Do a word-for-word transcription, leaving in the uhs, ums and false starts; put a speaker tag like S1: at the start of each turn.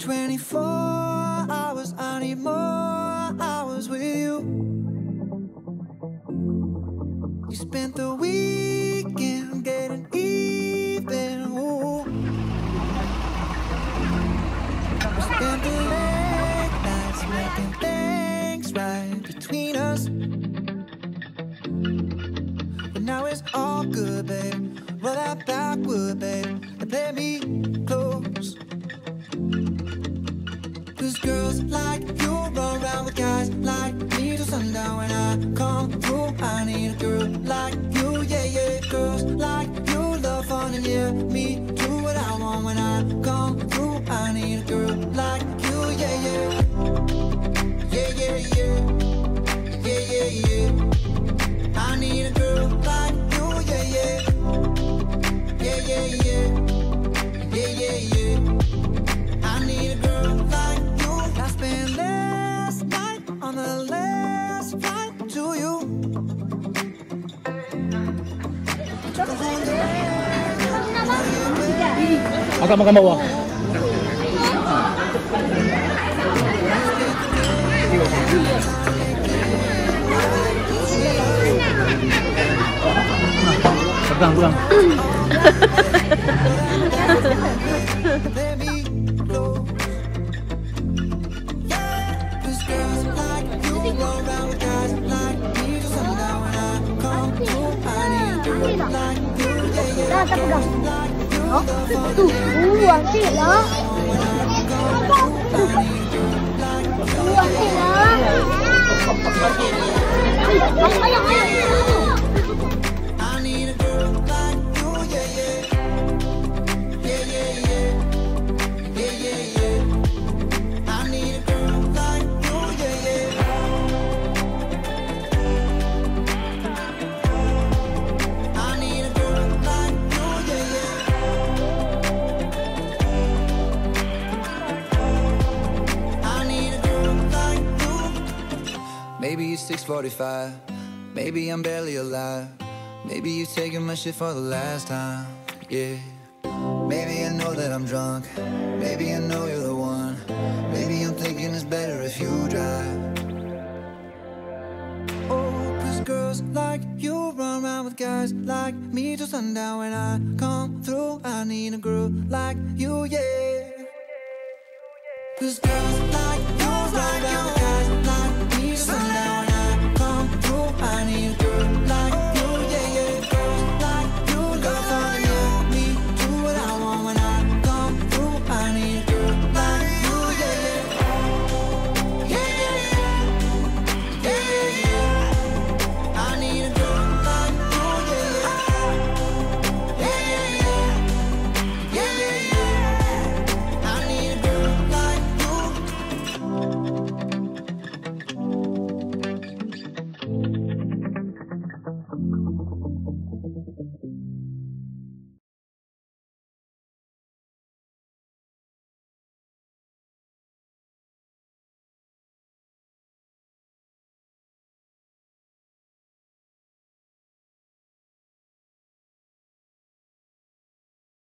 S1: twenty-four hours, I need more hours with you. You spent the weekend getting even. Ooh. We spent the late nights making things right between us. But now it's all good, babe. Roll that backward, babe, and play me close. Cause girls like you run around with guys like me till sundown. When I come through, I need a girl like you, yeah, yeah. Girls like you love fun and yeah, me do what I want. When I come through, I need a girl like you, yeah, yeah. Yeah, yeah, yeah. Yeah, yeah, yeah. I need a girl like you, yeah, yeah. Yeah, yeah, yeah. Yeah, yeah, yeah. I need a girl like you. I spent last night on the last flight to you. Took a whole day.
S2: Agak makan bawah. Pegang, pegang.
S3: Đó, ta pegang. Đó, tuh, buang sih lah. Buang sih lah. Ayo, ayo, ayo.
S1: Maybe it's six forty-five, maybe I'm barely alive. Maybe you're taking my shit for the last time, yeah. Maybe I know that I'm drunk, maybe I know you're the one. Maybe I'm thinking it's better if you drive. Oh, cause girls like you run around with guys like me till sundown. When I come through, I need a girl like you, yeah. Cause girls like you run around with guys like me till sundown. When I come through, I need a girl like